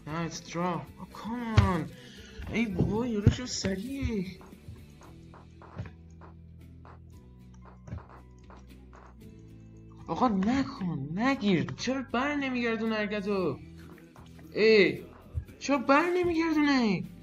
Now it's draw. Oh, come on. ای بابا یارو شو سریع. آقا نکن نگیر. چرا بر نمیگردونه حرکتو؟ ای چرا بر نمیگردونه؟